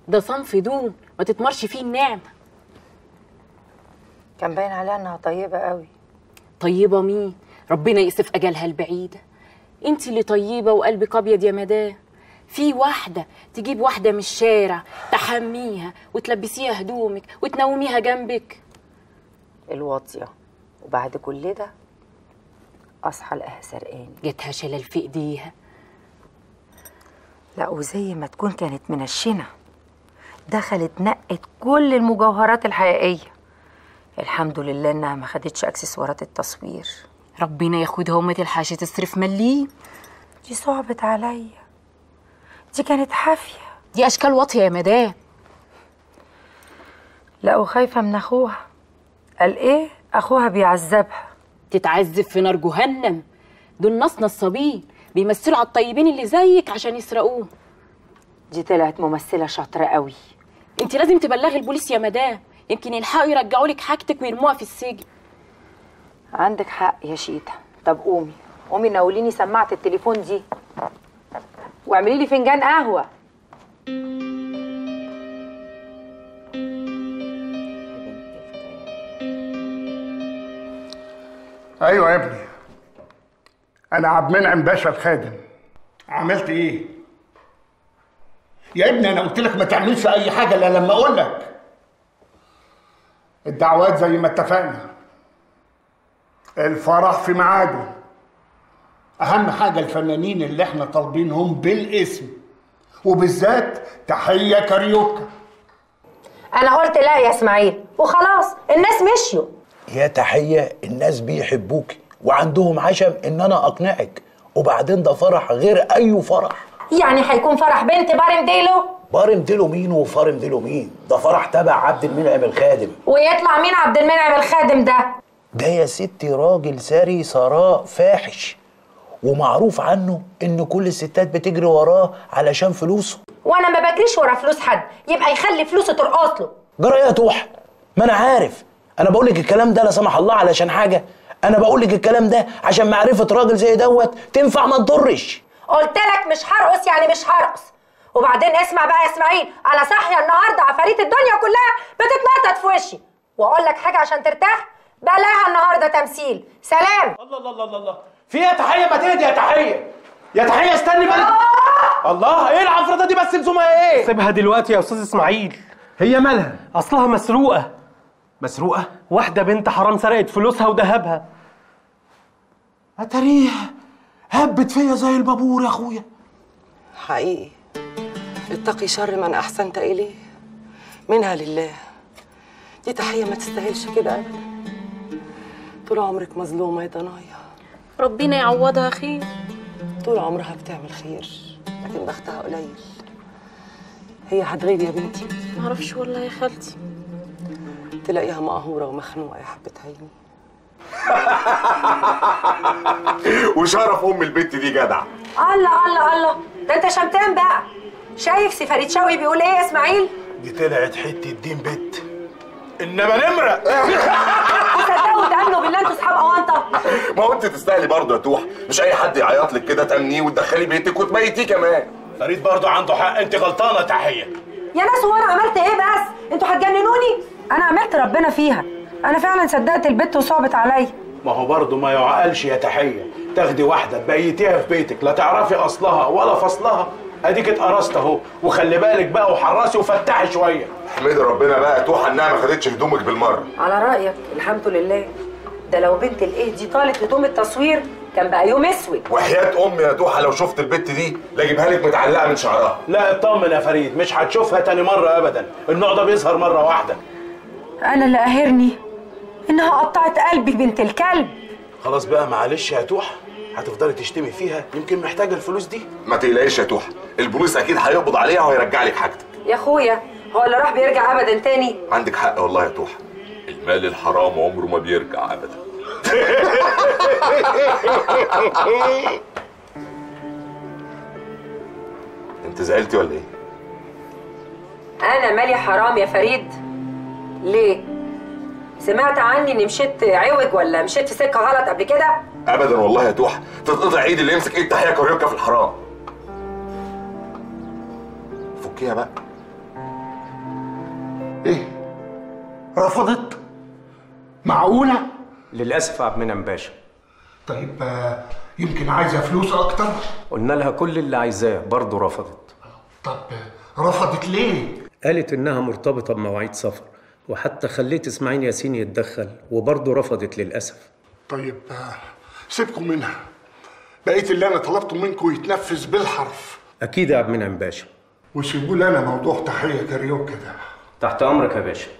ده صنف دون ما تتمرش فيه النعمه. كان باين عليها انها طيبه قوي. طيبه مين؟ ربنا يقسف اجلها البعيده. انت اللي طيبه وقلبك ابيض يا مدام. في واحده تجيب واحده من الشارع تحميها وتلبسيها هدومك وتنوميها جنبك. الواطيه وبعد كل ده اصحى الاقيها سرقاني. جاتها شلل في ايديها. لا وزي ما تكون كانت منشنه، دخلت نقت كل المجوهرات الحقيقيه. الحمد لله انها ما خدتش اكسسوارات التصوير. ربنا ياخدها وما تلحقش تصرف مليم. دي صعبت عليا، دي كانت حافيه. دي اشكال واطيه يا مدام. لا وخايفه من اخوها. قال ايه؟ اخوها بيعذبها. تتعذب في نار جهنم. دول ناس نصابين بيمثلوا على الطيبين اللي زيك عشان يسرقوه. دي طلعت ممثله شاطره قوي. انت لازم تبلغي البوليس يا مدام، يمكن يلحقوا يرجعوا لك حاجتك ويرموها في السجن. عندك حق يا شيتا. طب قومي ناوليني سماعه التليفون دي واعملي لي فنجان قهوه. ايوه يا ابني، انا عبد المنعم باشا الخادم. عملت ايه يا ابني؟ انا قلت لك ما تعملش اي حاجه الا لما اقول لك. الدعوات زي ما اتفقنا، الفرح في ميعاده. اهم حاجه الفنانين اللي احنا طالبينهم بالاسم، وبالذات تحيه كاريوكا. انا قلت لا يا اسماعيل وخلاص، الناس مشيوا. يا تحيه، الناس بيحبوكي وعندهم عشم ان انا اقنعك، وبعدين ده فرح غير اي فرح. يعني هيكون فرح بنت بارم ديلو؟ بارم ديلو مين وفارم ديلو مين؟ ده فرح تبع عبد المنعم الخادم. ويطلع مين عبد المنعم الخادم ده؟ ده يا ستي راجل ثري ثراء فاحش، ومعروف عنه ان كل الستات بتجري وراه علشان فلوسه. وانا ما بجريش ورا فلوس حد، يبقى يخلي فلوسه ترقص له. جرى يا توح؟ ما انا عارف. انا بقول لك الكلام ده لا سمح الله علشان حاجه، انا بقول لك الكلام ده عشان معرفه راجل زي دوت تنفع ما تضرش. قلت لك مش هرقص يعني مش هرقص. وبعدين اسمع بقى يا اسماعيل، انا صاحيه النهارده عفاريت الدنيا كلها بتتنطط في وشي، واقول لك حاجه عشان ترتاح، بلاها النهارده تمثيل. سلام. الله الله الله الله، في يا تحيه؟ ما تهدي يا تحيه. يا تحيه استني بالك. الله، ايه العفرطه دي بس؟ لزومها ايه؟ سيبها دلوقتي يا استاذ اسماعيل. هي مالها؟ اصلها مسروقه. مسروقه؟ واحده بنت حرام سرقت فلوسها وذهبها. اتاريها هبت فيا زي البابور يا اخويا. حقيقي اتقي شر من احسنت اليه، منها لله. دي تحيه ما تستاهلش كده ابدا. طول عمرك مظلومه يا ضنايا. ربنا يعوضها خير. طول عمرها بتعمل خير، لكن بختها قليل. هي هتغيب يا بنتي؟ معرفش والله يا خالتي. تلاقيها مقهوره ومخنوقه يا حبه عيني. وشرف ام البنت دي جدع. الله الله الله، ده انت شمتان بقى. شايف سي فريد شوقي بيقول ايه يا اسماعيل؟ دي طلعت حته دين بت، انما نمره. تصدقوا وتامنوا بالله انتوا اصحاب اونطه؟ ما هو انت تستاهلي برضه يا توح، مش اي حد يعيط لك كده تامنيه وتدخلي بيتك وتبيتيه كمان. فريد برضه عنده حق، انت غلطانه تحيه. يا ناس هو انا عملت ايه بس؟ انتوا هتجننوني؟ انا عملت ربنا فيها، انا فعلا صدقت البت وصعبت عليا. ما هو برضه ما يعقلش يا تحيه تاخدي واحده تبيتيها في بيتك لا تعرفي اصلها ولا فصلها. اديك اتقرصت اهو، وخلي بالك بقى وحرصي وفتحي شويه. احمدي ربنا بقى يا توح انها ما خدتش هدومك بالمره. على رايك الحمد لله. ده لو بنت الايه دي طالت هدوم التصوير كان بقى يوم اسود. وحياه امي يا توحه لو شفت البت دي لا اجيبها لك متعلقه من شعرها. لا اطمن يا فريد، مش هتشوفها تاني مره ابدا. النوع ده بيظهر مره واحده. انا اللي قاهرني انها قطعت قلبي بنت الكلب. خلاص بقى معلش يا توح، هتفضلي تشتمي فيها، يمكن محتاجه الفلوس دي. ما تقلقيش يا توح، البوليس اكيد هيقبض عليها وهيرجع لك حاجتك. يا اخويا هو اللي راح بيرجع ابدا تاني؟ عندك حق والله يا توح، المال الحرام عمره ما بيرجع ابدا. انت زعلتي ولا ايه؟ انا مالي حرام يا فريد؟ ليه؟ سمعت عني اني مشيت عوج ولا مشيت في سكه غلط قبل كده؟ ابدا والله يا توح، تتقطع ايدي اللي يمسك ايد تحيه كاريوكا في الحرام. فكيها بقى. رفضت؟ معقولة؟ للاسف يا عبد المنعم باشا. طيب يمكن عايزة فلوس أكتر؟ قلنا لها كل اللي عايزاه برضه رفضت. طب رفضت ليه؟ قالت انها مرتبطه بمواعيد سفر، وحتى خليت اسماعيل ياسين يتدخل وبرضه رفضت للاسف. طيب سيبكم منها، بقيت اللي أنا طلبته منكم يتنفذ بالحرف. اكيد يا عبد المنعم باشا. وسيبوا لي أنا موضوع تحية كاريوكا ده. تحت امرك يا باشا.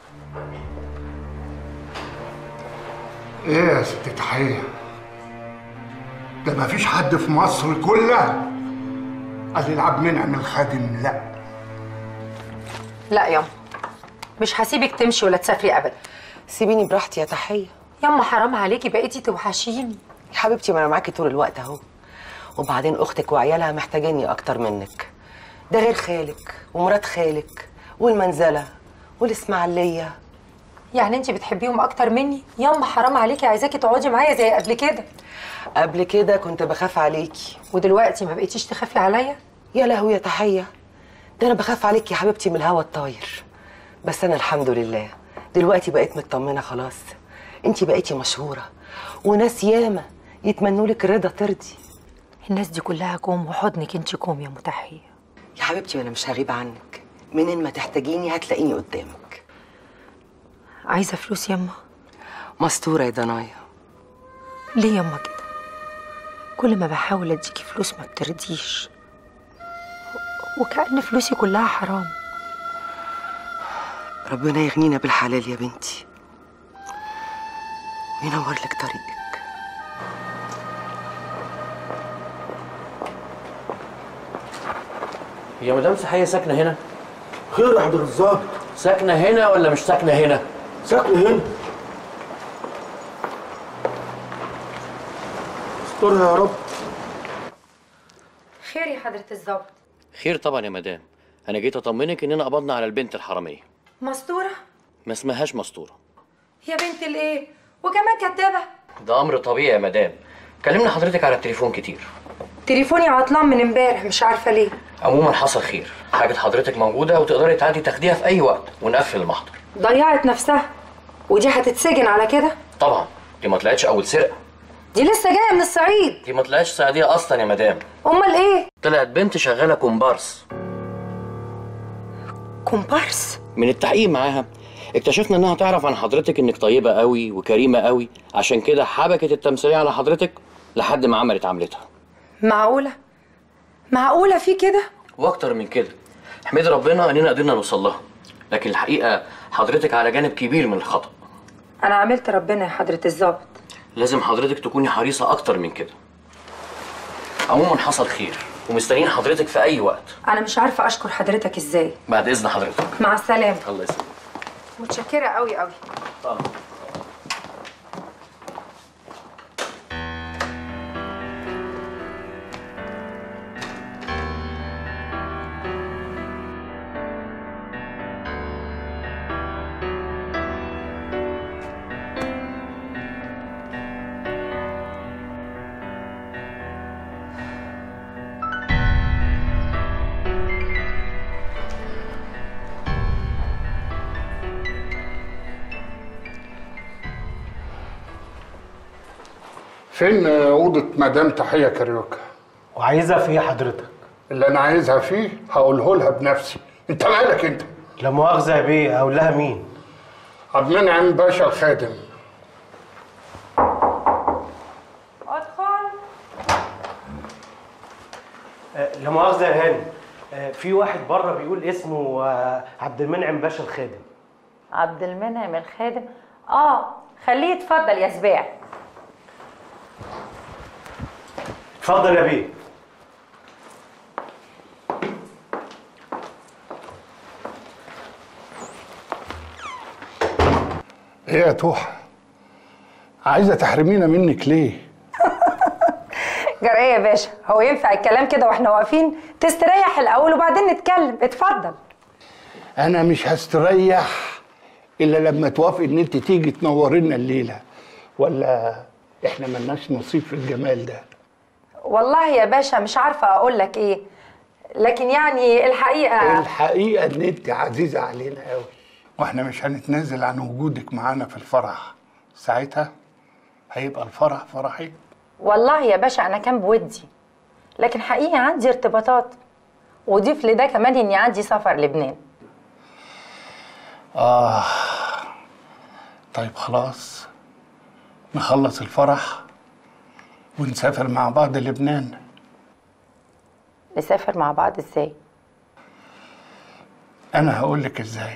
إيه يا ست تحية؟ ده مفيش حد في مصر كلها قال لي عبد المنعم الخادم لا. لا ياما، مش هسيبك تمشي ولا تسافري ابدا. سيبيني براحتي يا تحيه. ياما حرام عليكي، بقيتي توحشيني. يا حبيبتي ما انا معاكي طول الوقت اهو. وبعدين اختك وعيالها محتاجيني اكتر منك. ده غير خالك ومرات خالك والمنزله والاسماعيليه. يعني انت بتحبيهم اكتر مني؟ ياما حرام عليكي، عايزاكي تقعدي معايا زي قبل كده. قبل كده كنت بخاف عليكي، ودلوقتي ما بقيتيش تخافي عليا؟ يا لهوي يا تحيه، ده انا بخاف عليكي يا حبيبتي من الهوا الطاير. بس انا الحمد لله دلوقتي بقيت مطمنه خلاص. انت بقيتي مشهوره وناس ياما يتمنوا لك رضا ترضي. الناس دي كلها كوم وحضنك انت كوم يا متحيه. يا حبيبتي انا مش هغيب عنك، منين ما تحتاجيني هتلاقيني قدامك. عايزه فلوس ياما؟ مستوره يا ضنايا. ليه ياما كده؟ كل ما بحاول اديكي فلوس ما بترضيش، وكأن فلوسي كلها حرام. ربنا يغنينا بالحلال يا بنتي وينور لك طريقك. يا مدام سحية ساكنة هنا؟ خير يا حضرة الظابط. ساكنة هنا ولا مش ساكنة هنا؟ ساكنة هنا. استرها يا رب. خير يا حضرة الظابط؟ خير طبعا يا مدام، انا جيت اطمنك اننا قبضنا على البنت الحراميه. مستورة؟ ما اسمهاش مستوره. يا بنت الايه؟ وكمان كدابة؟ ده امر طبيعي يا مدام، كلمنا حضرتك على التليفون كتير. تليفوني عطلان من امبارح مش عارفه ليه. عموما حصل خير، حاجه حضرتك موجوده وتقدري تعدي تاخديها في اي وقت ونقفل المحضر. ضيعت نفسها ودي هتتسجن على كده؟ طبعا دي ما طلعتش اول سرقه، دي لسه جايه من الصعيد. دي ما طلعتش صياديه اصلا يا مدام. امال ايه؟ طلعت بنت شغاله كومبارس. كومبارس؟ من التحقيق معاها اكتشفنا انها تعرف عن حضرتك انك طيبه قوي وكريمه قوي، عشان كده حبكت التمثيليه على حضرتك لحد ما عملت عملتها. معقوله؟ معقوله في كده؟ واكتر من كده. احمد ربنا اننا قدرنا نوصل لها، لكن الحقيقه حضرتك على جانب كبير من الخطأ. انا عملت ربنا يا حضرة الظابط. لازم حضرتك تكوني حريصه اكتر من كده. عموما حصل خير ومستنيين حضرتك في اي وقت. انا مش عارفه اشكر حضرتك ازاي. بعد اذن حضرتك. مع السلامه. الله يسلمك. متشكره قوي قوي. طبعا. فين أوضة مدام تحية كاريوكا؟ وعايزها في ايه حضرتك؟ اللي أنا عايزها فيه هقوله لها بنفسي، أنت مالك أنت؟ لا مؤاخذة يا بيه، اقول لها مين؟ عبد المنعم باشا الخادم. ادخل. لا مؤاخذة يا هاني، في واحد بره بيقول اسمه عبد المنعم باشا الخادم. عبد المنعم الخادم؟ خليه يتفضل يا سباع. اتفضل يا بيه. ايه يا توحة؟ عايزة تحرمينا منك ليه؟ جرى ايه يا باشا؟ هو ينفع الكلام كده واحنا واقفين؟ تستريح الاول وبعدين نتكلم، اتفضل. أنا مش هستريح إلا لما توافق إن أنت تيجي تنورينا الليلة، ولا إحنا ملناش نصيب في الجمال ده؟ والله يا باشا مش عارفه اقول لك ايه، لكن يعني الحقيقه إن أنت عزيزة علينا قوي. واحنا مش هنتنازل عن وجودك معانا في الفرح. ساعتها هيبقى الفرح فرحي. والله يا باشا انا كان بودي، لكن حقيقي عندي ارتباطات، وضيف لده كمان اني عندي سفر لبنان. طيب خلاص، نخلص الفرح ونسافر مع بعض لبنان. نسافر مع بعض ازاي؟ انا هقولك ازاي.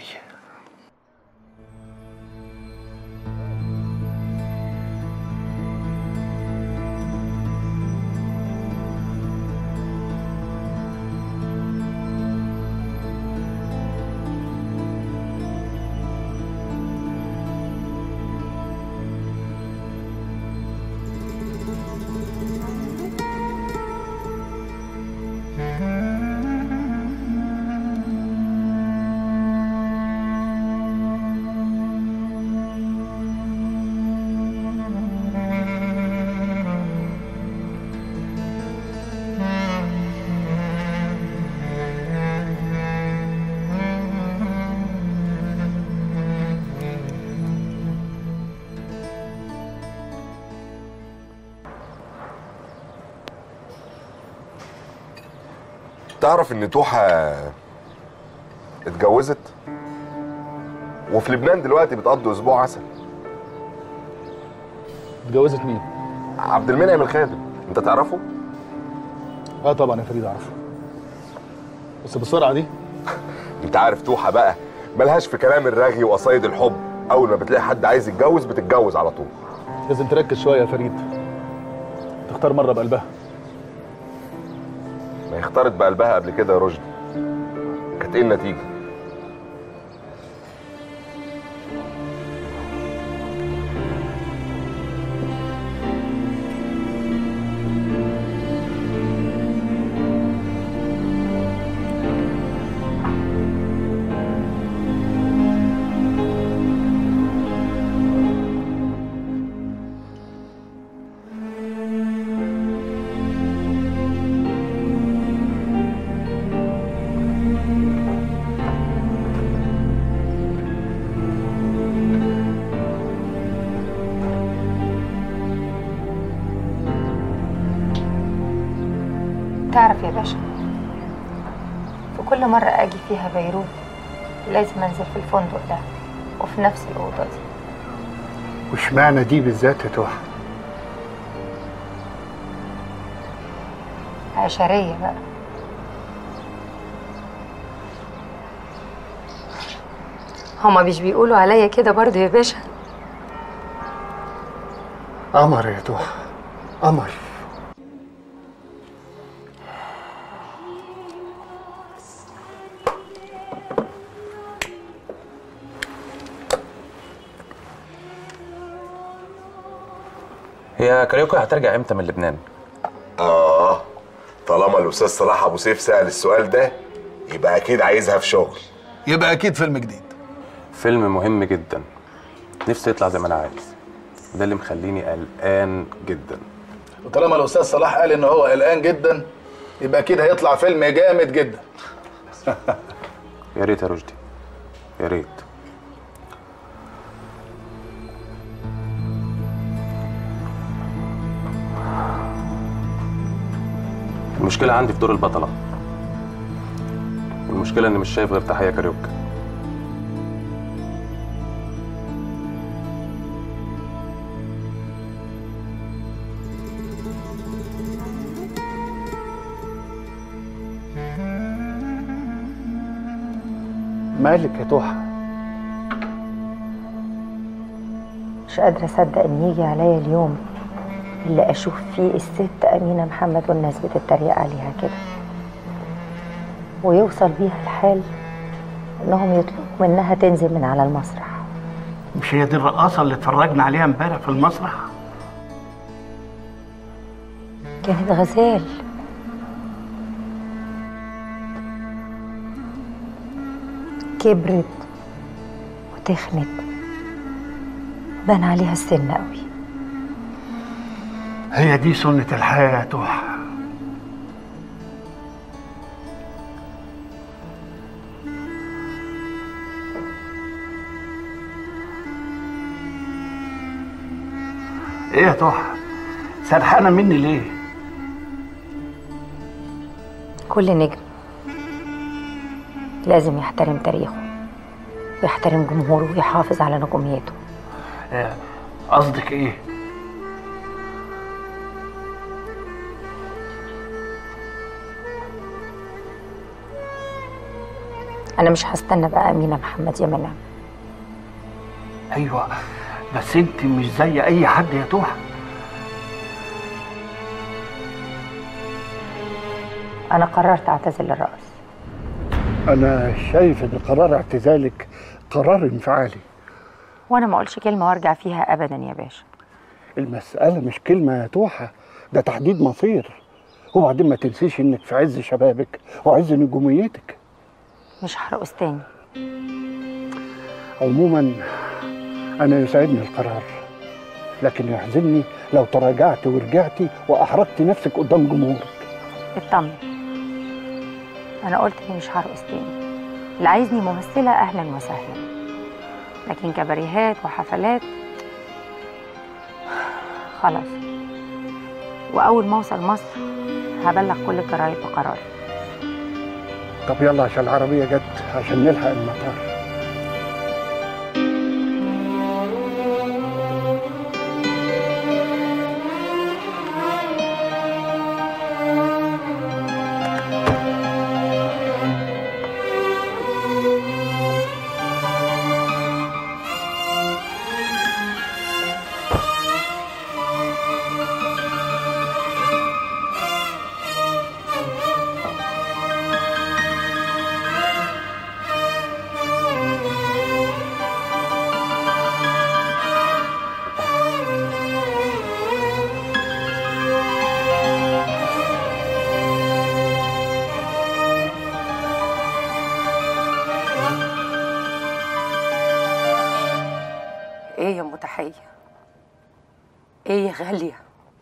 تعرف ان توحة اتجوزت وفي لبنان دلوقتي بتقضي اسبوع عسل. اتجوزت مين؟ عبد المنعم الخادم، انت تعرفه؟ اه طبعا يا فريد اعرفه، بس بالسرعه دي. انت عارف توحة بقى ملهاش في كلام الرغي وقصايد الحب، اول ما بتلاقي حد عايز يتجوز بتتجوز على طول. لازم تركز شويه يا فريد، تختار مره بقلبها. ما هي اختارت بقلبها قبل كده يا رشدي، كانت ايه النتيجه؟ تعرف يا باشا، في كل مرة أجي فيها بيروت لازم أنزل في الفندق ده وفي نفس الأوضة دي. واشمعنى دي بالذات يا توحة؟ عشرية بقى. هما مش بيقولوا عليا كده برضه يا باشا؟ قمر يا توحة، قمر. هي كاريوكا هترجع امتى من لبنان؟ طالما الاستاذ صلاح ابو سيف سأل السؤال ده يبقى اكيد عايزها في شغل. يبقى اكيد فيلم جديد. فيلم مهم جدا، نفسي يطلع زي ما انا عايز، وده اللي مخليني قلقان جدا. وطالما الاستاذ صلاح قال ان هو قلقان جدا يبقى اكيد هيطلع فيلم جامد جدا. يا ريت يا رشدي، يا ريت. المشكلة عندي في دور البطلة، والمشكلة اني مش شايف غير تحية كاريوكا. مالك يا توحة؟ مش قادرة أصدق إن يجي عليا اليوم اللي أشوف فيه الست أمينة محمد والناس بتتريق عليها كده، ويوصل بيها الحال إنهم يطلبوا منها تنزل من على المسرح. مش هي دي الرقاصة اللي اتفرجنا عليها امبارح في المسرح؟ كانت غزال. كبرت وتخنت، بان عليها السن قوي. هي دي سنة الحياة يا توحة. ايه يا توحة؟ سرحانة مني ليه؟ كل نجم لازم يحترم تاريخه ويحترم جمهوره ويحافظ على نجوميته. قصدك ايه؟ انا مش هستنى بقى أمينة محمد يا منى. ايوه بس انت مش زي اي حد يا توحة. انا قررت اعتزل الرقص. انا شايف ان قرار اعتزالك قرار انفعالي. وانا ما اقولش كلمه وارجع فيها ابدا يا باشا. المسألة مش كلمة يا توحة، ده تحديد مصير. وبعدين ما تنسيش انك في عز شبابك وعز نجوميتك. مش هرقص تاني. عموما انا يسعدني القرار، لكن يحزنني لو تراجعت ورجعتي واحرجتي نفسك قدام جمهورك. اطمن، انا قلت اني مش هرقص تاني. اللي عايزني ممثله اهلا وسهلا، لكن كباريهات وحفلات خلاص. واول ما اوصل مصر هبلغ كل الجرايد بقراري. طب يلا عشان العربيه جت عشان نلحق المطار. ايه يا متحية؟ ايه يا غالية؟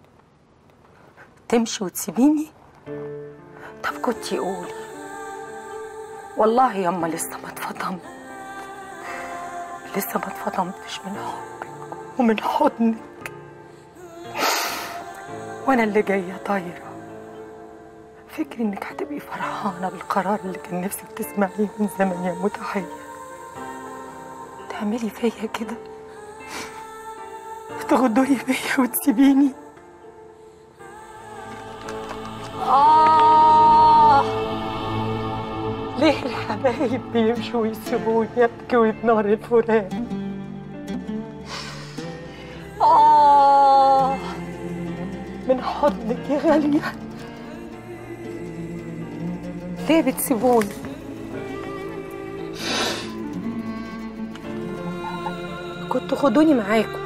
تمشي وتسيبيني؟ طب كنتي قولي. والله ياما لسه ما اتفطمت، لسه ما اتفطمتش من حبك ومن حضنك، وانا اللي جاية طايرة. فكري انك هتبقي فرحانة بالقرار اللي كان نفسك تسمعيه من زمان يا متحية. تعملي فيا كده؟ تغدري فيا وتسيبيني؟ ليه الحبايب بيمشوا ويسيبوني ابكي ويتنار الفراق؟ من حضنك يا غالية ليه بتسيبوني؟ كنتوا خدوني معاكم،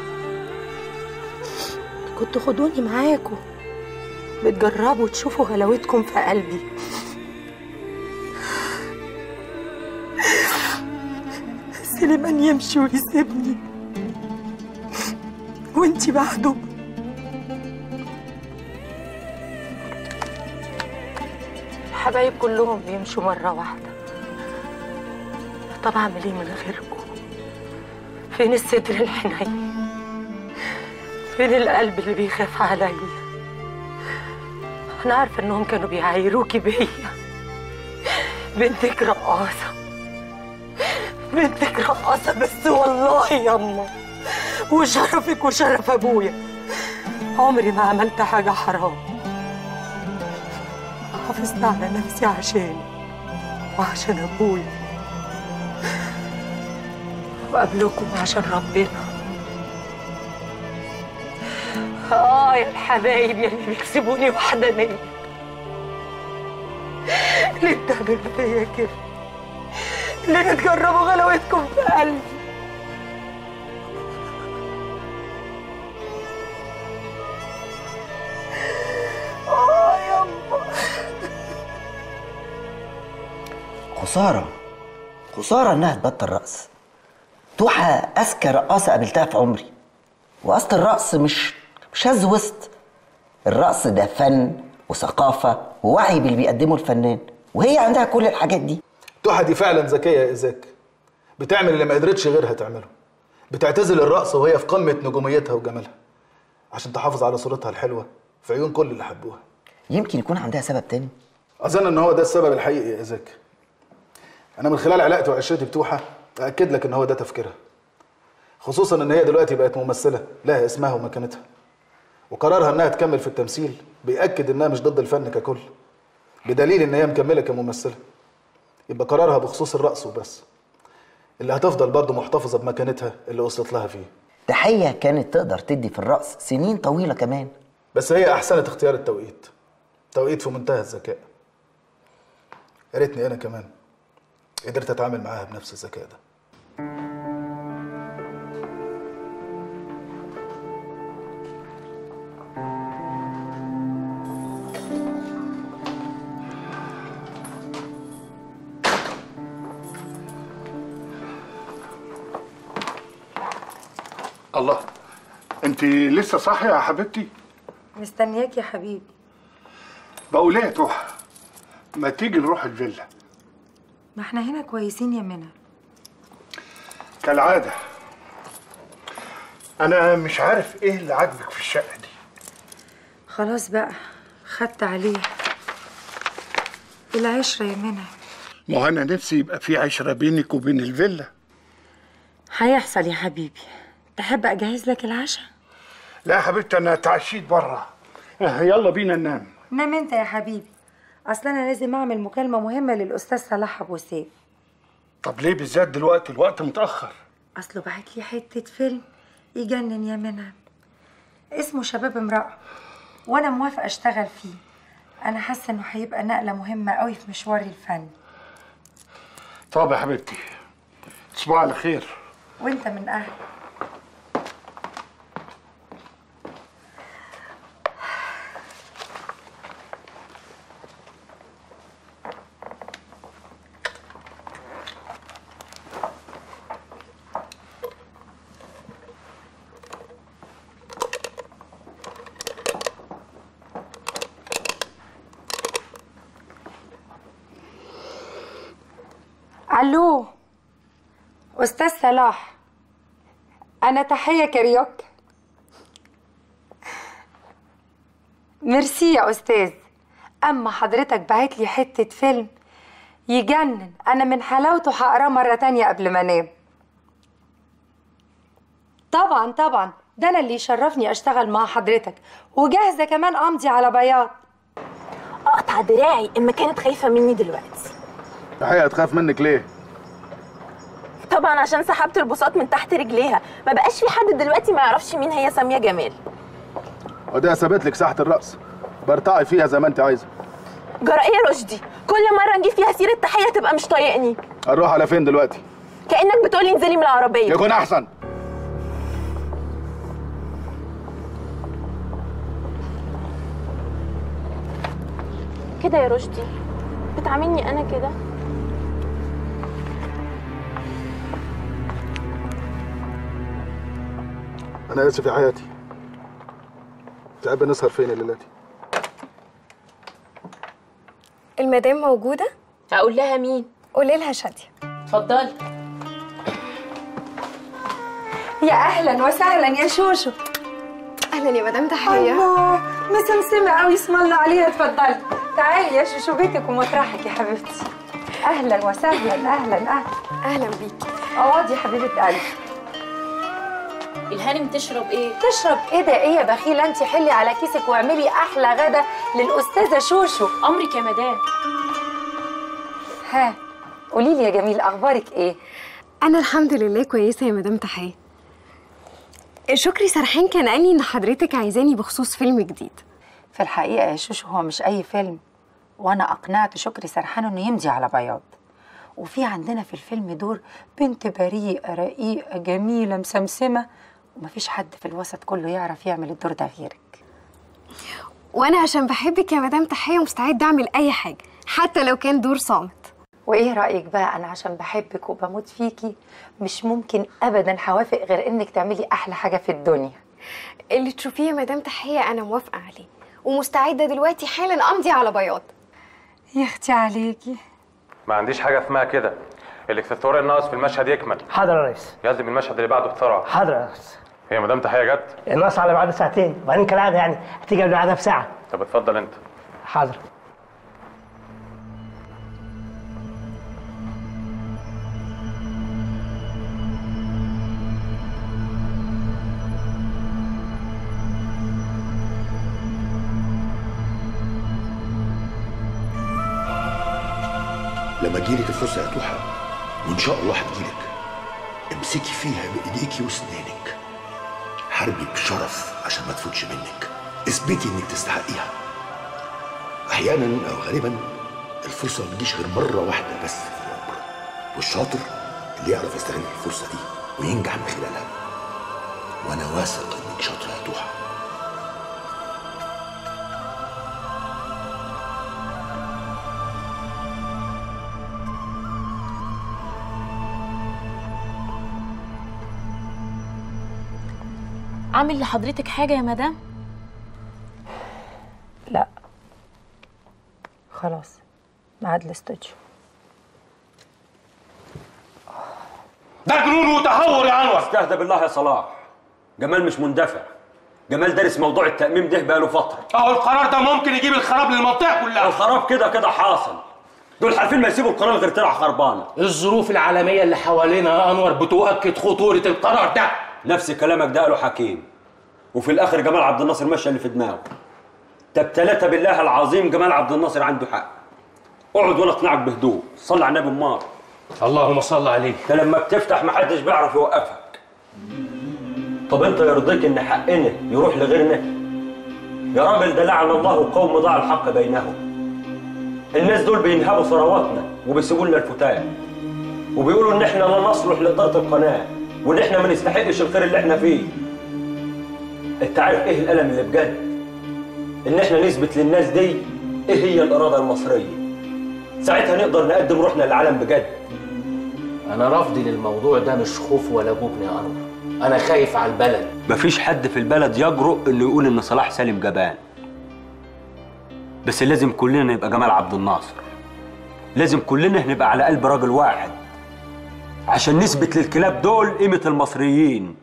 كنتوا خدوني معاكم بتجربوا تشوفوا غلاوتكم في قلبي. سليمان يمشي ويسيبني وانتي بعده. الحبايب كلهم بيمشوا مرة واحدة. طب اعمل ايه من غيركم؟ فين الصدر الحنين؟ فين القلب اللي بيخاف عليا؟ انا عارفه انهم كانوا بيعايروكي بيا. بنتك رقاصه، بنتك رقاصه، بس والله ياما وشرفك وشرف ابويا عمري ما عملت حاجه حرام. حافظت على نفسي عشاني وعشان ابويا وقبلكم عشان ربنا. يا الحبايب يا اللي بيكسبوني وحدانية، ليه بتعملوا فيا كده؟ ليه بتجربوا غلاوتكم في قلبي؟ يما خسارة خسارة إنها تبطل رقص. توحة أذكى رقاصة قابلتها في عمري. وأصل الرقص مش هز وسط. الرقص ده فن وثقافة ووعي باللي بيقدمه الفنان، وهي عندها كل الحاجات دي. توحة دي فعلا ذكية يا إيزاك، بتعمل اللي ما قدرتش غيرها تعمله. بتعتزل الرقص وهي في قمة نجوميتها وجمالها عشان تحافظ على صورتها الحلوه في عيون كل اللي حبوها. يمكن يكون عندها سبب تاني. اظن ان هو ده السبب الحقيقي يا زكي. انا من خلال علاقتي وعشرتي بتوحه اكد لك ان هو ده تفكيرها، خصوصا ان هي دلوقتي بقت ممثله لها اسمها ومكانتها، وقرارها انها تكمل في التمثيل بيأكد انها مش ضد الفن ككل، بدليل ان هي مكمله كممثله. يبقى قرارها بخصوص الرقص وبس، اللي هتفضل برضه محتفظه بمكانتها اللي وصلت لها فيه. تحية كانت تقدر تدي في الرقص سنين طويلة كمان، بس هي احسنت اختيار التوقيت، توقيت في منتهى الذكاء. يا ريتني انا كمان قدرت اتعامل معاها بنفس الذكاء ده. الله، انت لسه صاحيه يا حبيبتي؟ مستنياك يا حبيبي. بقول ايه يا توحه، ما تيجي نروح الفيلا؟ ما احنا هنا كويسين يا منى. كالعاده. انا مش عارف ايه اللي عاجبك في الشقه دي. خلاص بقى خدت عليه العشره يا منى. ما هو انا نفسي يبقى في عشره بينك وبين الفيلا. هيحصل يا حبيبي. تحب اجهز لك العشاء؟ لا يا حبيبتي، انا اتعشيت بره. يلا بينا ننام. نام انت يا حبيبي، اصل انا لازم اعمل مكالمه مهمه للاستاذ صلاح ابو سيف. طب ليه بالذات دلوقتي؟ الوقت متاخر. اصله بعت لي حته فيلم يجنن يا منى، اسمه شباب امرأة، وانا موافقه اشتغل فيه. انا حاسه انه هيبقى نقله مهمه قوي في مشواري الفني. طب يا حبيبتي، تصبحي على خير. وانت من اهل. الو استاذ صلاح، انا تحيه كاريوك. ميرسي يا استاذ. اما حضرتك بعت لي حته فيلم يجنن، انا من حلاوته هقراه مره تانية قبل ما انام. طبعا طبعا، ده انا اللي يشرفني اشتغل مع حضرتك، وجاهزه كمان امضي على بياض. اقطع دراعي اما كانت خايفه مني دلوقتي. الحقيقه تخاف منك ليه؟ طبعا عشان سحبت البساط من تحت رجليها، ما بقاش في حد دلوقتي ما يعرفش مين هي ساميه جمال. وده ثابت لك ساحه الرقص، برتعي فيها زي ما انت عايزه. جرى ايه يا رشدي؟ كل مره نجيب فيها سيره تحيه تبقى مش طايقني. هنروح على فين دلوقتي؟ كانك بتقولي انزلي من العربيه. يكون احسن. كده يا رشدي بتعاملني انا كده؟ انا اسف يا حياتي. تحب نسهر فين الليله دي؟ المدام موجوده؟ اقول لها مين؟ قولي لها شاديه. اتفضلي. يا اهلا وسهلا يا شوشو. اهلا يا مدام تحيه. الله مسمسمه قوي، اسم الله عليها. اتفضلي تعالي يا شوشو، بيتك ومطرحك يا حبيبتي. اهلا وسهلا. اهلا اهلا اهلا بيكي. اقعدي يا حبيبه قلبي. الهانم تشرب ايه؟ تشرب ايه ده؟ ايه يا بخيله انت؟ حلي على كيسك واعملي احلى غدا للاستاذه شوشو. امرك يا مدام. ها قولي لي يا جميل، اخبارك ايه؟ انا الحمد لله كويسه يا مدام تحيه. شكري سرحان كان قال لي ان حضرتك عايزاني بخصوص فيلم جديد. في الحقيقه يا شوشو هو مش اي فيلم، وانا اقنعت شكري سرحان انه يمضي على بياض. وفي عندنا في الفيلم دور بنت بريئه رقيقه جميله مسمسمه، ومفيش حد في الوسط كله يعرف يعمل الدور ده غيرك. وانا عشان بحبك يا مدام تحيه ومستعده اعمل اي حاجه حتى لو كان دور صامت. وايه رايك بقى؟ انا عشان بحبك وبموت فيكي مش ممكن ابدا هوافق غير انك تعملي احلى حاجه في الدنيا. اللي تشوفيه يا مدام تحيه انا موافقه عليه، ومستعده دلوقتي حالا امضي على بياض. يا اختي عليكي. ما عنديش حاجه اسمها كده. الاكسسوار الناقص في المشهد يكمل. حاضر يا ريس. يلزم المشهد اللي بعده بسرعه. حاضر يا ريس. هي مدام تحيه جت؟ الناس على بعد ساعتين، وبعدين كالعاده يعني هتيجي قبل بعدها بساعه. طب اتفضل انت. حاضر. لما تجيلك الفرصه يا توحه، وان شاء الله هتجيلك، امسكي فيها بايديكي واسنانك، حاربي بشرف عشان ما تفوتش منك، اثبتي انك تستحقيها. احيانا او غالبا الفرصه ما بتجيش غير مره واحده بس في العمر، والشاطر اللي يعرف يستغل الفرصه دي وينجح من خلالها. وانا واثق انك شاطره يا توحه. عامل لحضرتك حاجة يا مدام؟ لا خلاص، ميعاد الاستوديو. ده جنون وتهور يا انور. استهدى بالله يا صلاح، جمال مش مندفع، جمال دارس موضوع التأميم ده بقاله فترة. اهو القرار ده ممكن يجيب الخراب للمنطقة كلها. الخراب كده كده حاصل، دول حالفين ما يسيبوا القرار غير ترعة خربانة. الظروف العالمية اللي حوالينا يا انور بتؤكد خطورة القرار ده. نفس كلامك ده قاله حكيم، وفي الاخر جمال عبد الناصر ماشي اللي في دماغه. طب ثلاثة بالله العظيم جمال عبد الناصر عنده حق. اقعد وانا اقنعك بهدوء، صلي على النبي امار. اللهم صل عليه. انت لما بتفتح محدش بيعرف يوقفك. طب انت يرضيك ان حقنا يروح لغيرنا؟ يا راجل ده لعن الله قوم ضاع الحق بينهم. الناس دول بينهبوا ثرواتنا وبيسيبوا لنا الفتان، وبيقولوا ان احنا لا نصلح لاداره القناه، وان احنا ما نستحقش الخير اللي احنا فيه. انت عارف ايه الالم اللي بجد؟ ان احنا نثبت للناس دي ايه هي الاراده المصريه. ساعتها نقدر نقدم روحنا للعالم بجد. انا رفضي للموضوع ده مش خوف ولا جبن يا انور، انا خايف على البلد. مفيش حد في البلد يجرؤ انه يقول ان صلاح سالم جبان، بس لازم كلنا نبقى جمال عبد الناصر. لازم كلنا نبقى على قلب راجل واحد عشان نثبت للكلاب دول قيمه المصريين.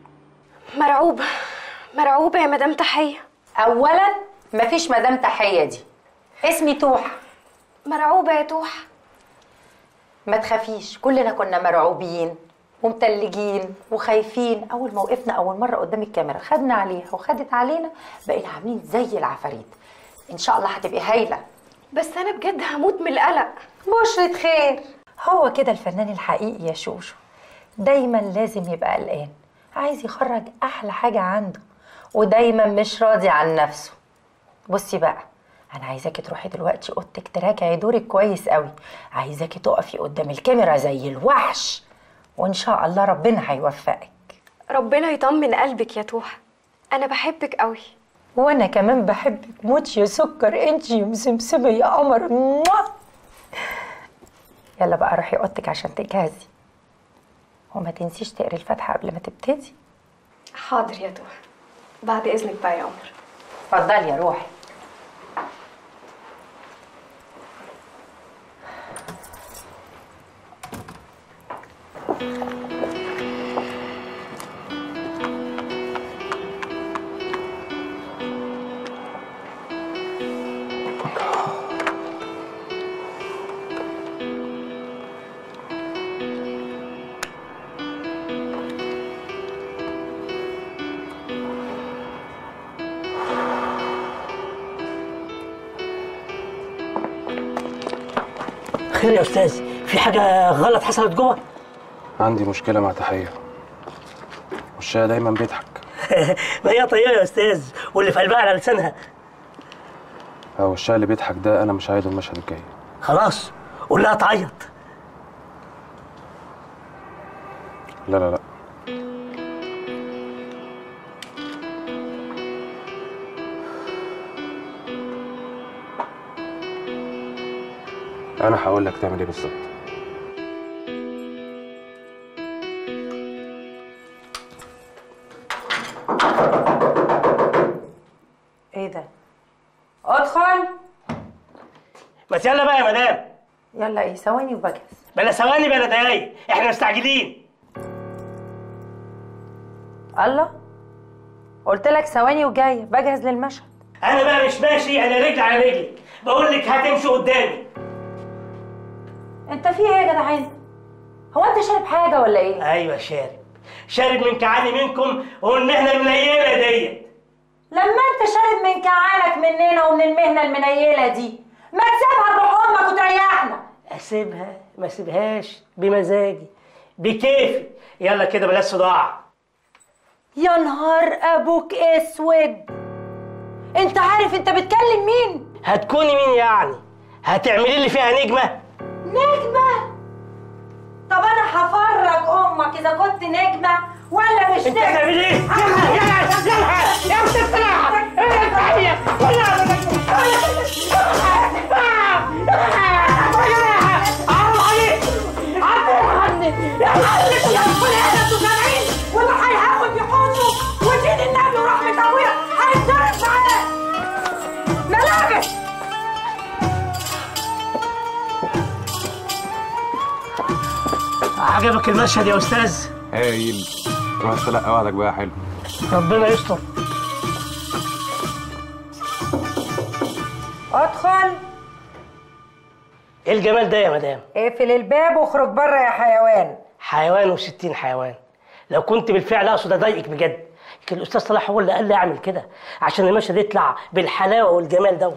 مرعوبة يا مدام تحية. اولا مفيش مدام تحية دي، اسمي توحة. مرعوبة يا توحة. ما تخافيش، كلنا كنا مرعوبين ومتلجين وخايفين. اول ما وقفنا اول مرة قدام الكاميرا خدنا عليها وخدت علينا، بقينا عاملين زي العفاريت. ان شاء الله هتبقي هايلة. بس انا بجد هموت من القلق. بشرة خير. هو كده الفنان الحقيقي يا شوشو، دايما لازم يبقى قلقان، عايز يخرج احلى حاجة عنده، ودايما مش راضي عن نفسه. بصي بقى، انا عايزاكي تروحي دلوقتي اوضتك تراجعي دورك كويس قوي، عايزاكي تقفي قدام الكاميرا زي الوحش، وان شاء الله ربنا هيوفقك. ربنا يطمن قلبك يا توحة، انا بحبك قوي. وانا كمان بحبك موت يا سكر، انتي يا مسمسمه يا قمر. يلا بقى روحي اوضتك عشان تجهزي، وما تنسيش تقري الفاتحه قبل ما تبتدي. حاضر يا توحة، بعد اذنك بقى يا قمر. اتفضلي يا روحي. خير يا استاذ، في حاجه غلط حصلت جوه؟ عندي مشكله مع تحيه، وشها دايما بيضحك. ما هي طيبه يا استاذ، واللي في قلبها على لسانها. وشها اللي بيضحك ده انا مش عايزه المشهد الجاي. خلاص قول لها تعيط. لا لا لا، انا هقول لك تعمل ايه بالظبط. ايه ده؟ ادخل. بس يلا بقى يا مدام. يلا ايه، ثواني وبجهز. بلا ثواني بلا دقايق، احنا مستعجلين. الله، قلت لك ثواني وجايه بجهز للمشهد. انا بقى مش ماشي، انا رجل على رجلك، بقول لك هتمشي قدامي. انت في ايه يا جدعان؟ هو انت شارب حاجه ولا ايه؟ ايوه شارب من كعاني منكم والمهنه المنيله ديت. لما انت شارب من كعانك مننا ومن المهنه المنيله دي، ما تسيبها تروح امك وتريحنا. اسيبها؟ ما اسيبهاش، بمزاجي بكيفي. يلا كده بلاش صداع. يا نهار ابوك اسود، انت عارف انت بتكلم مين؟ هتكوني مين يعني؟ هتعملي لي فيها نجمه؟ نجمه؟ طب انا هفرج امك اذا كنت نجمه ولا مش نجمه. انت بتعملي ايه؟ يا ست الصلاح ايه التحيه؟ واللي هيهاود يحطه ودين النبي ورحمة ابويا هيتضرب معاه. ملابس عجبك المشهد يا استاذ؟ هايل. بس لا اوعدك بقى حلو. ربنا يستر. ادخل. ايه الجمال ده يا مدام؟ اقفل الباب واخرج بره يا حيوان. حيوان و60 حيوان. لو كنت بالفعل اقصد اضايقك بجد، لكن الاستاذ صلاح هو اللي قال لي اعمل كده عشان المشهد يطلع بالحلاوه والجمال دوت.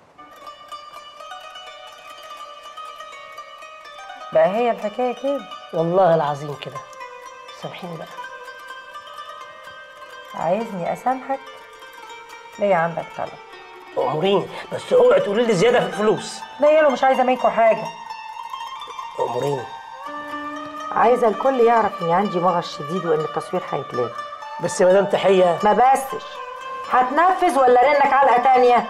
بقى هي الحكايه كده؟ والله العظيم كده. سامحيني بقى. عايزني اسامحك؟ ليه عندك طلب؟ اموريني، بس اوعي تقولي لي زياده في الفلوس. نيله مش عايزه منكم حاجه. اموريني. عايزه الكل يعرف اني عندي مغص شديد وان التصوير هيتلغي. بس يا مدام تحيه ما بسش. هتنفذ ولا رنك علقه تانيه؟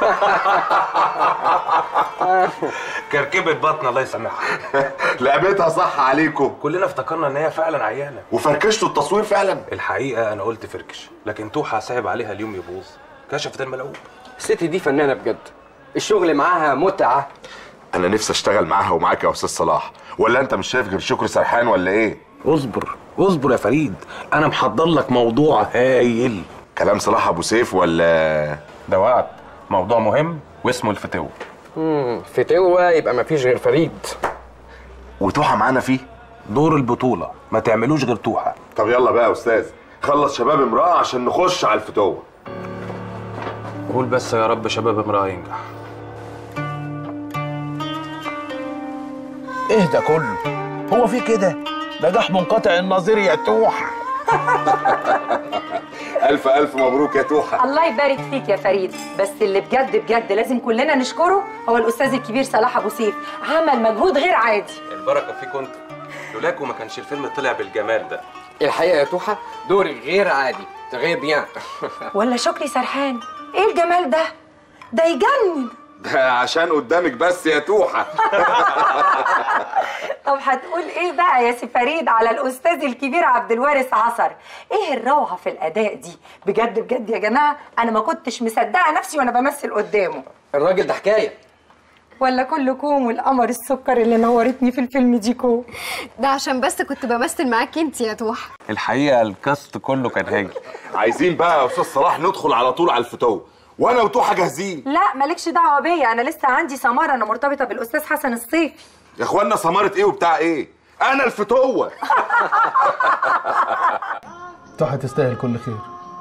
كركبت بطن الله يسامحها. لعبتها صح عليكم. كلنا افتكرنا ان هي فعلا عيانه. وفركشتوا التصوير فعلا؟ الحقيقه انا قلت فركش، لكن توحه صعب عليها اليوم يبوظ. كشفت الملعوب. الست دي فنانه بجد، الشغل معاها متعه. انا نفسي اشتغل معاها ومعاك يا استاذ صلاح، ولا انت مش شايف غير شكري سرحان ولا ايه؟ اصبر يا فريد، انا محضر لك موضوع هايل. كلام صلاح ابو سيف ولا ده وعد؟ موضوع مهم واسمه الفتوه. فتوه يبقى مفيش غير فريد. وتوحه معانا فيه؟ دور البطوله ما تعملوش غير توحه. طب يلا بقى يا استاذ، خلص شباب امراه عشان نخش على الفتوه. قول بس يا رب شباب امراه ينجح. ايه ده كله؟ هو في كده؟ نجاح منقطع النظير يا توحه. الف الف مبروك يا توحه. الله يبارك فيك يا فريد، بس اللي بجد بجد لازم كلنا نشكره هو الاستاذ الكبير صلاح ابو سيف، عمل مجهود غير عادي. البركه فيكم انتوا، لولاكوا ما كانش الفيلم طلع بالجمال ده. الحقيقه يا توحه دورك غير عادي، تغير بيان. ولا شكري سرحان، ايه الجمال ده؟ ده يجنن. ده عشان قدامك بس يا توحه. طب هتقول ايه بقى يا سي فريد على الاستاذ الكبير عبد الوارث عصر؟ ايه الروعه في الاداء دي؟ بجد بجد يا جماعه انا ما كنتش مصدقه نفسي وانا بمثل قدامه. الراجل ده حكايه. ولا كلكم والقمر السكر اللي نورتني في الفيلم دي كو. ده عشان بس كنت بمثل معاك انت يا توحه. الحقيقه الكاست كله كان هاجي. عايزين بقى يا استاذ صلاح ندخل على طول على الفتوه، وانا وتوحه جاهزين. لا مالكش دعوه بيا، انا لسه عندي سماره، انا مرتبطه بالاستاذ حسن الصيفي. يا اخوانا سماره ايه وبتاع ايه؟ انا الفتوه. توحه تستاهل كل خير.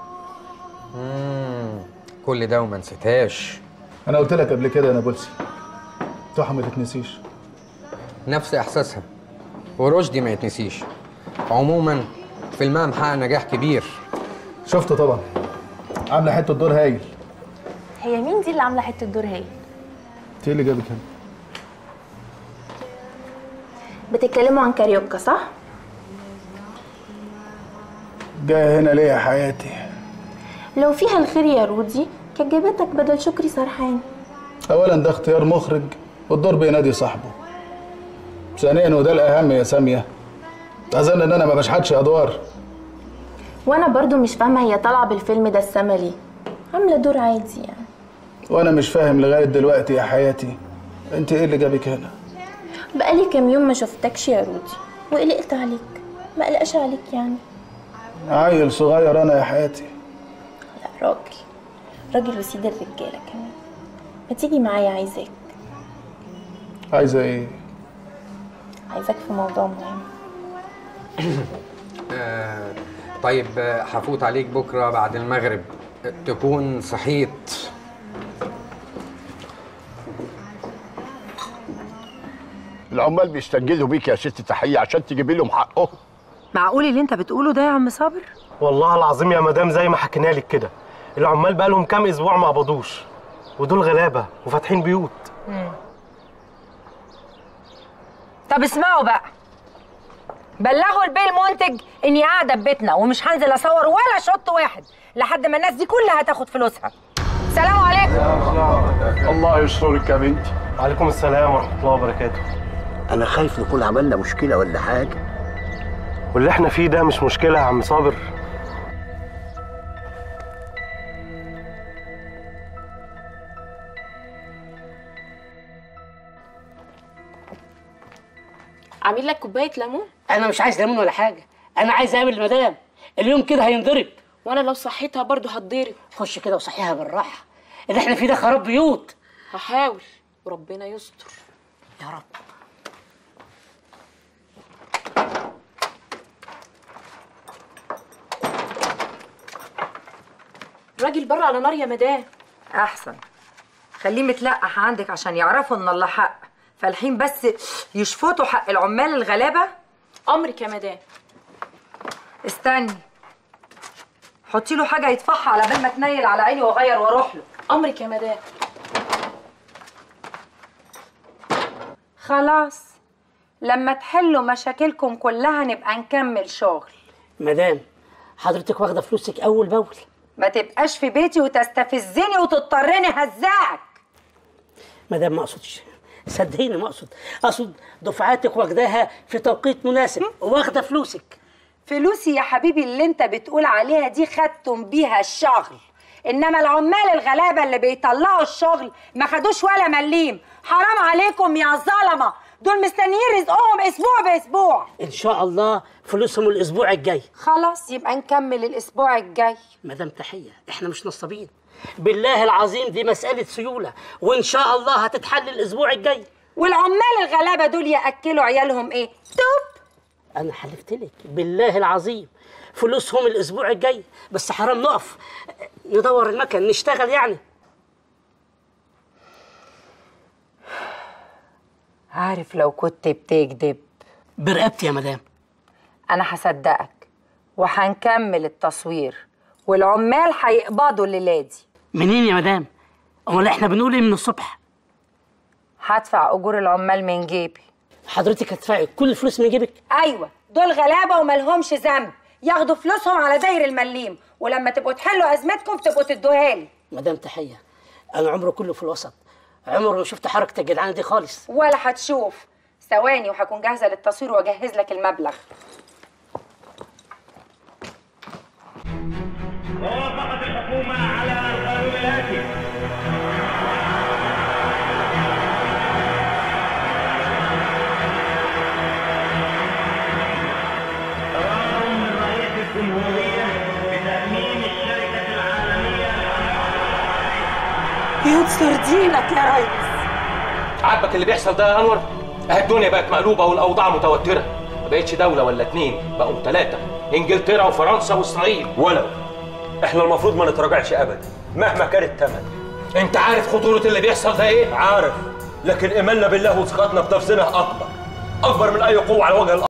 كل ده وما نسيتهاش. انا قلت لك قبل كده يا نابلسي، توحه ما تتنسيش. نفس احساسها، ورشدي ما يتنسيش. عموما فيلمها محقق نجاح كبير. شفته طبعا، عامله حته دور هايل. هي مين دي اللي عامله حته دور هايل؟ انت ايه اللي جابك هنا؟ بتتكلموا عن كاريوكا صح؟ جايه هنا ليه يا حياتي؟ لو فيها الخير يا رودي كانت جابتك بدل شكري سرحان. اولا ده اختيار مخرج والدور بينادي صاحبه. ثانيا وده الاهم يا ساميه، اظن ان انا ما بشحتش ادوار. وانا برضو مش فاهمه هي طالعه بالفيلم ده السما ليه؟ عامله دور عادي يعني. وانا مش فاهم لغايه دلوقتي يا حياتي، انت ايه اللي جابك هنا؟ بقالي كام يوم ما شفتكش يا رودي وقلقت عليك. ما قلقش عليك يعني؟ عيل صغير انا يا حياتي، راجل وسيد الرجاله كمان. ما تيجي معايا؟ عايزاك. عايزه ايه؟ عايزاك في موضوع مهم. طيب هفوت عليك بكره بعد المغرب تكون صحيت. العمال بيستنجدوا بيك يا ست تحيه عشان تجيبي لهم حقهم. معقول اللي انت بتقوله ده يا عم صابر؟ والله العظيم يا مدام زي ما حكينا لك كده، العمال بقى لهم كام اسبوع ما قبضوش، ودول غلابه وفاتحين بيوت. طب اسمعوا بقى، بلغوا البيه المنتج اني قاعده في بيتنا ومش هنزل اصور ولا شوت واحد لحد ما الناس دي كلها تاخد فلوسها. سلام عليكم. الله يسترك يا بنتي. وعليكم السلام ورحمه الله وبركاته. انا خايف نكون عملنا مشكله ولا حاجه. واللي احنا فيه ده مش مشكله يا عم صابر. عامل لك كوبايه ليمون؟ انا مش عايز ليمون ولا حاجه، انا عايز اقابل المدام. اليوم كده هينضرب. وانا لو صحيتها برضه هتضرب. خش كده وصحيها بالراحه، اللي احنا فيه ده خراب بيوت. هحاول وربنا يستر يا رب. راجل بره على نار يا مدام. احسن، خليه متلقح عندك عشان يعرفوا ان الله حق، فالحين بس يشفطوا حق العمال الغلابه. امرك يا مدام. استني، حطي له حاجه يطفحها على بال ما تنيل على عيني واغير واروح له. امرك يا مدام. خلاص، لما تحلوا مشاكلكم كلها نبقى نكمل شغل. مدام حضرتك واخده فلوسك اول باول. ما تبقاش في بيتي وتستفزني وتضطرني هزعك. مدام ما اقصدش، صدقيني ما اقصد دفعاتك واخداها في توقيت مناسب واخده فلوسك. فلوسي يا حبيبي اللي انت بتقول عليها دي خدتم بيها الشغل، انما العمال الغلابه اللي بيطلعوا الشغل ما خدوش ولا مليم. حرام عليكم يا ظلمه، دول مستنيين رزقهم اسبوع باسبوع. ان شاء الله فلوسهم الاسبوع الجاي. خلاص يبقى نكمل الاسبوع الجاي. مدام تحيه، احنا مش نصابين بالله العظيم، دي مساله سيوله وان شاء الله هتتحل الاسبوع الجاي. والعمال الغلابه دول ياكلوا عيالهم ايه؟ توب. انا حلفت لك بالله العظيم فلوسهم الاسبوع الجاي، بس حرام نقف ندور المكن نشتغل يعني. عارف لو كنت بتكذب برقبتي يا مدام. انا هصدقك وهنكمل التصوير والعمال هيقبضوا الليله دي. منين يا مدام؟ امال احنا بنقول ايه من الصبح؟ هدفع اجور العمال من جيبي. حضرتك هتدفعي كل الفلوس من جيبك؟ ايوه، دول غلابه ومالهمش ذنب، ياخدوا فلوسهم على داير المليم، ولما تبقوا تحلوا ازمتكم تبقوا تدوها لي. مدام تحيه، انا عمري كله في الوسط، عمري ما شفت حركه الجدعانه دي خالص. ولا هتشوف. ثواني وهكون جاهزه للتصوير واجهز لك المبلغ. وافقت الحكومه على القانون الاتي: قرار من رئيس الجمهوريه بتاميم الشركه العالميه. ينصر دينك يا ريس. عاجبك اللي بيحصل ده يا انور؟ الدنيا بقت مقلوبه والاوضاع متوتره، ما بقتش دوله ولا اتنين، بقوا ثلاثه، انجلترا وفرنسا واسرائيل. ولو احنا المفروض ما نتراجعش ابدا مهما كان الثمن. انت عارف خطوره اللي بيحصل ده ايه؟ عارف، لكن ايماننا بالله وثقتنا في نفسنا اكبر من اي قوه على وجه الارض.